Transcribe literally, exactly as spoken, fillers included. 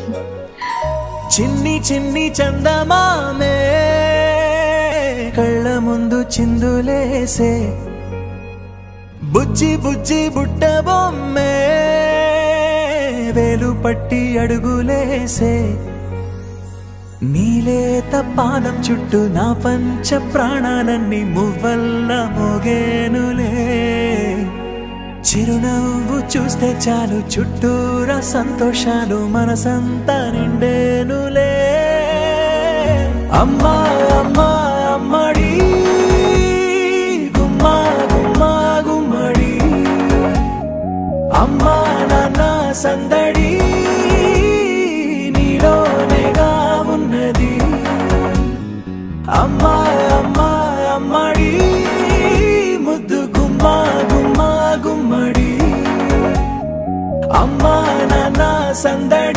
చిన్ని చిన్ని చందమామే కళ్ళ ముందు చిందులేసే బుజ్జి బుజ్జి బుట్ట బొమ్మే వేలు పట్టి అడుగులేసే నీలేత పానం చుట్టూ నా పంచ ప్రాణాలన్నీ మువ్వల్ల మోగేనులే చిరునవ్వు చూస్తే చాలు చుట్టూరా సంతోషాలు మనసంతా నిండేనులే అమ్మా అమ్మా అమ్మడి గుమ్మా గుమ్మా గుమ్మడి అమ్మా నాన్న సందడి నీలోనేగా ఉన్నది అమ్మా అమ్మా అమ్మడి ముద్దు గుమ్మా గుమ్మా గుమ్మడి అమ్మా నాన్న సందడి